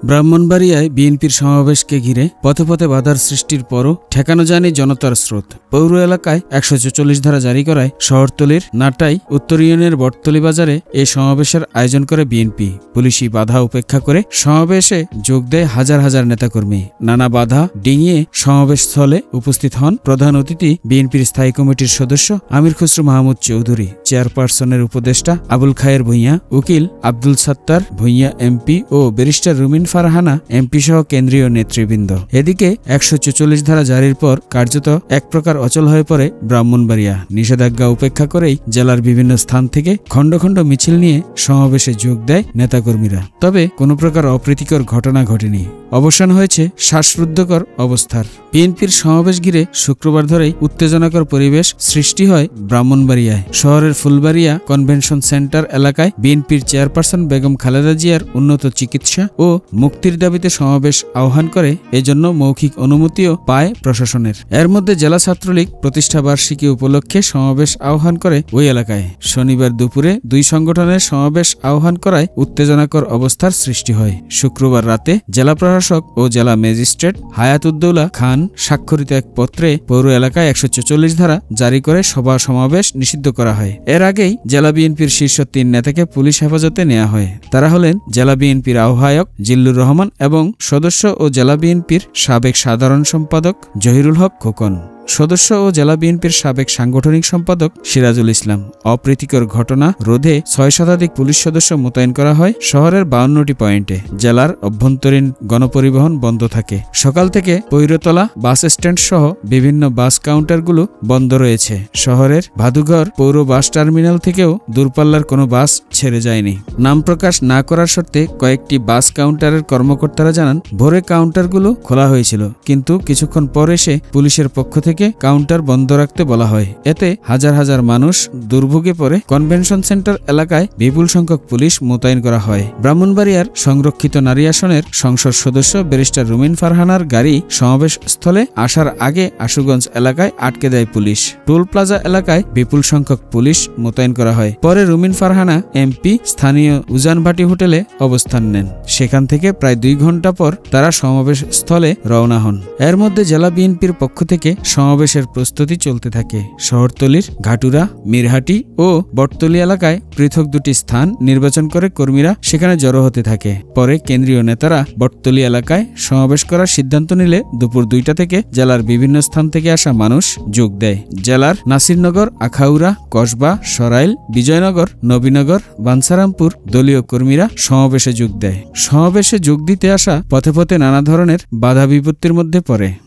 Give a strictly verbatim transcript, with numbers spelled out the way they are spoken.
ব্রাহ্মণবাড়িয়ায় বিএনপির সমাবেশকে ঘিরে পথে পথে বাধার সৃষ্টির পরও ঠেকানো যায়নি জনতার স্রোত। পৌর এলাকায় একশো চল্লিশ ধারা জারি করায় শহরতলির নাটাই উত্তর ইউনিয়নের বটতলী বাজারে এই সমাবেশের আয়োজন করে বিএনপি। পুলিশি বাধা উপেক্ষা করে সমাবেশে যোগ দেয় হাজার হাজার নেতাকর্মী। নানা বাধা ডিঙিয়ে সমাবেশস্থলে উপস্থিত হন প্রধান অতিথি বিএনপির স্থায়ী কমিটির সদস্য আমির খসরু মাহমুদ চৌধুরী, চেয়ারপারসনের উপদেষ্টা আবুল খায়ের ভূঁইয়া, উকিল আব্দুল সাত্তার ভূঁইয়া এমপি ও ব্যারিস্টার রুমিন ফারহানা এমপি সহ কেন্দ্রীয় নেতৃবৃন্দ। এদিকে একশো চল্লিশ ধারা জারির পর কার্যত এক প্রকার অচল হয়ে পড়ে ব্রাহ্মণবাড়িয়া। নিষেধাজ্ঞা উপেক্ষা করেই জেলার বিভিন্ন স্থান থেকে খণ্ড খণ্ড মিছিল নিয়ে সমাবেশে যোগ দেয় নেতাকর্মীরা। তবে কোনো প্রকার অপ্রীতিকর ঘটনা ঘটেনি। অবসান হয়েছে শ্বাসরুদ্ধকর অবস্থার। বিএনপির সমাবেশ ঘিরে শুক্রবার ধরেই উত্তেজনাকর পরিবেশ সৃষ্টি হয় ব্রাহ্মণবাড়িয়ায়। শহরের ফুলবাড়িয়া কনভেনশন সেন্টার এলাকায় বিএনপির চেয়ারপারসন বেগম খালেদা জিয়ার উন্নত চিকিৎসা ও মুক্তির দাবিতে সমাবেশ আহ্বান করে। এজন্য মৌখিক অনুমতিও পায় প্রশাসনের। এর মধ্যে জেলা ছাত্রলীগ প্রতিষ্ঠা বার্ষিকী উপলক্ষে সমাবেশ আহ্বান করে ওই এলাকায়। শনিবার দুপুরে দুই সংগঠনের সমাবেশ আহ্বান করায় উত্তেজনাকর অবস্থার সৃষ্টি হয়। শুক্রবার রাতে জেলা প্রশাসক ও জেলা ম্যাজিস্ট্রেট হায়াতুদ্দৌলা খান স্বাক্ষরিত এক পত্রে পৌর এলাকায় একশো চল্লিশ ধারা জারি করে সভা সমাবেশ নিষিদ্ধ করা হয়। এর আগেই জেলা বিএনপির শীর্ষ তিন নেতাকে পুলিশ হেফাজতে নেওয়া হয়। তারা হলেন জেলা বিএনপির আহ্বায়ক জিল্লুর রহমান এবং সদস্য ও জেলা বিএনপির সাবেক সাধারণ সম্পাদক জহিরুল হক খোকন, সদস্য ও জেলা বিএনপির সাবেক সাংগঠনিক সম্পাদক সিরাজুল ইসলাম। অপ্রীতিকর ঘটনা রোধে ছয় শতাধিক পুলিশ সদস্য মোতায়েন করা হয় শহরের বাউন্নটি পয়েন্টে। জেলার অভ্যন্তরীণ গণপরিবহন বন্ধ থাকে। সকাল থেকে পৈরতলা বাস স্ট্যান্ড সহ বিভিন্ন বাস কাউন্টারগুলো বন্ধ রয়েছে। শহরের ভাদুঘর পৌর বাস টার্মিনাল থেকেও দূরপাল্লার কোনো বাস ছেড়ে যায়নি। নাম প্রকাশ না করার শর্তে কয়েকটি বাস কাউন্টারের কর্মকর্তারা জানান, ভোরে কাউন্টারগুলো খোলা হয়েছিল, কিন্তু কিছুক্ষণ পর এসে পুলিশের পক্ষ থেকে কাউন্টার বন্ধ রাখতে বলা হয়। এতে হাজার হাজার মানুষ দুর্ভোগে পড়ে। কনভেনশন সেন্টার এলাকায় বিপুল সংখ্যক পুলিশ মোতায়েন করা হয়। ব্রাহ্মণবাড়িয়ার সংরক্ষিত নারী আসনের সংসদ সদস্য ব্যারিস্টার রুমিন ফারহানার গাড়ি সমাবেশ স্থলে আসার আগে আশুগঞ্জ এলাকায় আটকে দেয় পুলিশ। টোল প্লাজা এলাকায় বিপুল সংখ্যক পুলিশ মোতায়েন করা হয়। পরে রুমিন ফারহানা এমপি স্থানীয় উজানভাটি হোটেলে অবস্থান নেন। সেখান থেকে প্রায় দুই ঘন্টা পর তারা সমাবেশ স্থলে রওনা হন। এর মধ্যে জেলা বিএনপির পক্ষ থেকে সমাবেশের প্রস্তুতি চলতে থাকে। শহরতলির ঘাটুরা, মিরহাটি ও বটতলী এলাকায় পৃথক দুটি স্থান নির্বাচন করে কর্মীরা সেখানে জড়ো হতে থাকে। পরে কেন্দ্রীয় নেতারা বটতলী এলাকায় সমাবেশ করার সিদ্ধান্ত নিলে দুপুর দুইটা থেকে জেলার বিভিন্ন স্থান থেকে আসা মানুষ যোগ দেয়। জেলার নাসিরনগর, আখাউড়া, কসবা, সরাইল, বিজয়নগর, নবীনগর, বাঞ্ছারামপুর দলীয় কর্মীরা সমাবেশে যোগ দেয়। সমাবেশে যোগ দিতে আসা পথে পথে নানা ধরনের বাধা বিপত্তির মধ্যে পড়ে।